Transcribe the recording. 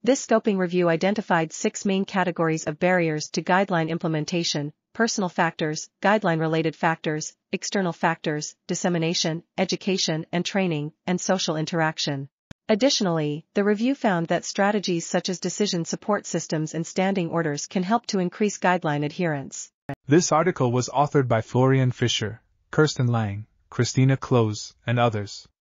This scoping review identified 6 main categories of barriers to guideline implementation: personal factors, guideline-related factors, external factors, dissemination, education and training, and social interaction. Additionally, the review found that strategies such as decision support systems and standing orders can help to increase guideline adherence. This article was authored by Florian Fischer, Kerstin Lange, Kristina Klose, and others.